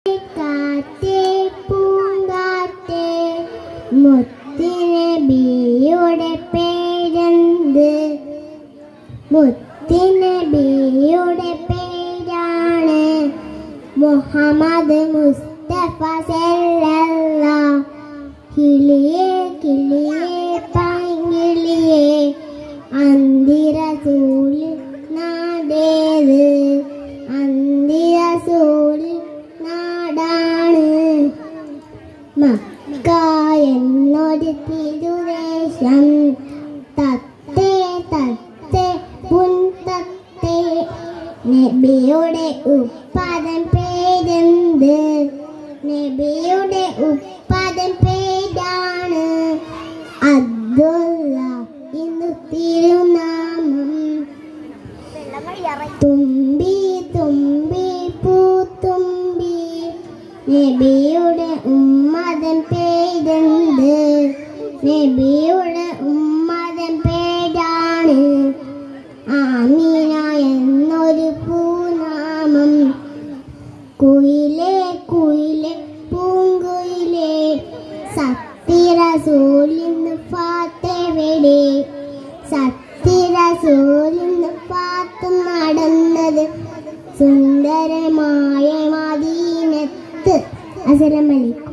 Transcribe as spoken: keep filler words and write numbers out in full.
കാറ്റേ പൂങ്കാറ്റേ മുത്തുനബിയുടെ പേരെന്ത്? മുത്തുനബിയുടെ പേരാണ് മുഹമ്മദ് മുസ്തഫ സല്ലല്ലാഹു. കിളിയേ കിളിയേ പൈങ്കിളിയേ അന്തിരസൂലിൽ നാടേത്? അന്തിരസൂലിൽ നാടാണ് മക്ക എന്നൊരു തിരുദേശം. തത്തേ തത്തേ പുൻതത്തേ നബിയുടെ ഉപ്പാദൻ പേരെന്ത്? നബിയുടെ ഉപ്പാദൻ പേരാണ് അബ്ദുള്ള ഇന്നു തിരുനാമം. തുമ്പി തുമ്പി പൂത്തുമ്പി നബിയുടെ ഉമ്മദൻ പേരെന്ത്? നബിയുടെ ഉമ്മദൻ പേരാണ് ആമീന എന്നൊരു പൂനാമം. കുയിലേ കുയിലേ പൂങ്കുയിലേ സത്യറസൂലിന്ന് ഫാത്തെവിടെ? സത്യറസൂലിന്ന് ഫാത്ത് നടന്നത് സുന്ദരമായ മദീനത്ത്. അസ്സലാമു അലൈക്കും.